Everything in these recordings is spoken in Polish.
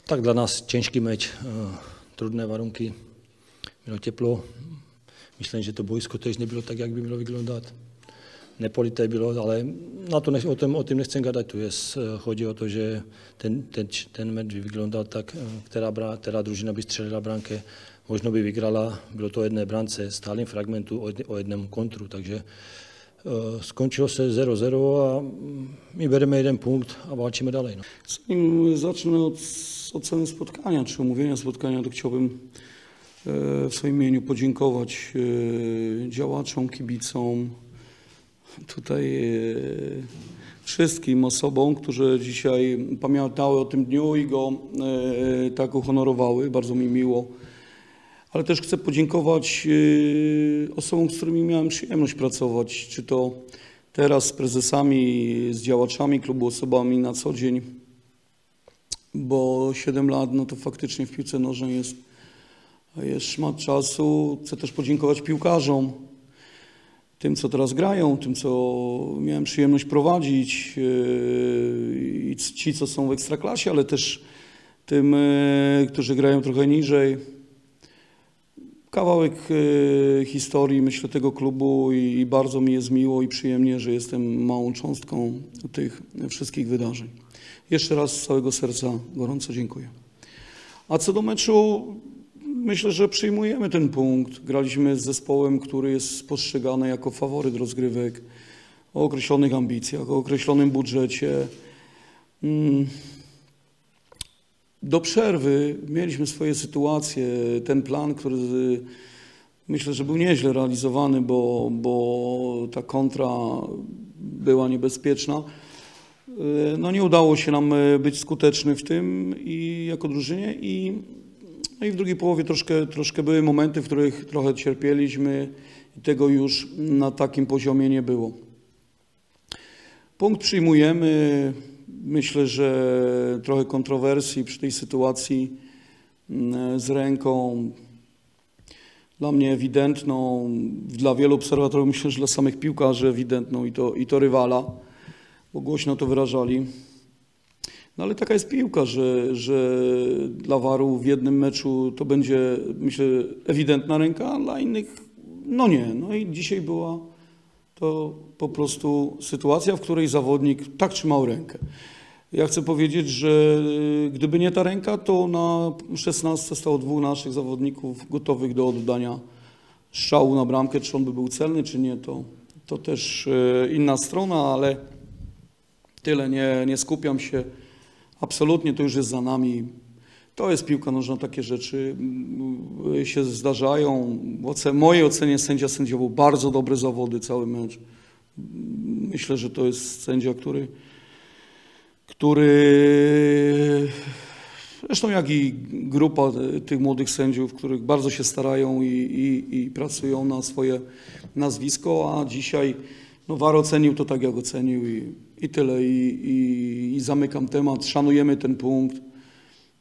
Tak dla nás ciężki mecz, trudné warunky, bylo teplo. Myslím, že to boisko tež nebylo tak, jak by mělo vyglądať. Nepolité bylo, ale na to o tom nechcem gadať. Tu chodí o to, že ten meč vyglądal tak, která družina by střelila bránke, možno by vygrala. Bylo to o jedné bránce, stálým fragmentu, o jednom kontru, takže skončilo se 0-0 a my bereme jeden punkt a walczymy dalej. No. Zanim zacznę od oceny spotkania, czy omówienia spotkania, to chciałbym w swoim imieniu podziękować działaczom, kibicom, tutaj wszystkim osobom, które dzisiaj pamiętały o tym dniu i go tak uhonorowały. Bardzo mi miło. Ale też chcę podziękować osobom, z którymi miałem przyjemność pracować, czy to teraz z prezesami, z działaczami klubu, osobami na co dzień, bo 7 lat no to faktycznie w piłce nożnej jest szmat czasu. Chcę też podziękować piłkarzom, tym, co teraz grają, tym, co miałem przyjemność prowadzić i ci, co są w Ekstraklasie, ale też tym, którzy grają trochę niżej. Kawałek historii, myślę, tego klubu i bardzo mi jest miło i przyjemnie, że jestem małą cząstką tych wszystkich wydarzeń. Jeszcze raz z całego serca gorąco dziękuję. A co do meczu, myślę, że przyjmujemy ten punkt. Graliśmy z zespołem, który jest postrzegany jako faworyt rozgrywek, o określonych ambicjach, o określonym budżecie. Do przerwy mieliśmy swoje sytuacje, ten plan, który myślę, że był nieźle realizowany, bo ta kontra była niebezpieczna. No nie udało się nam być skuteczny w tym i jako drużynie no i w drugiej połowie troszkę były momenty, w których trochę cierpieliśmy i tego już na takim poziomie nie było. Punkt przyjmujemy. Myślę, że trochę kontrowersji przy tej sytuacji z ręką, dla mnie ewidentną, dla wielu obserwatorów, myślę, że dla samych piłkarzy ewidentną i to rywala, bo głośno to wyrażali. No ale taka jest piłka, że dla VAR-u w jednym meczu to będzie, myślę, ewidentna ręka, a dla innych no nie. No i dzisiaj była to po prostu sytuacja, w której zawodnik tak trzymał rękę. Ja chcę powiedzieć, że gdyby nie ta ręka, to na 16 stało 2 naszych zawodników gotowych do oddania strzału na bramkę. Czy on by był celny, czy nie, to też inna strona, ale tyle, nie skupiam się. Absolutnie to już jest za nami. To jest piłka nożna, takie rzeczy się zdarzają. W mojej ocenie sędzia sędziował bardzo dobre zawody, cały mecz. Myślę, że to jest sędzia, który zresztą jak i grupa tych młodych sędziów, których bardzo się starają i pracują na swoje nazwisko, a dzisiaj no, VAR ocenił to tak, jak ocenił i tyle. I zamykam temat, szanujemy ten punkt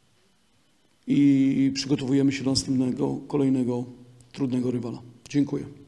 i przygotowujemy się do następnego, kolejnego trudnego rywala. Dziękuję.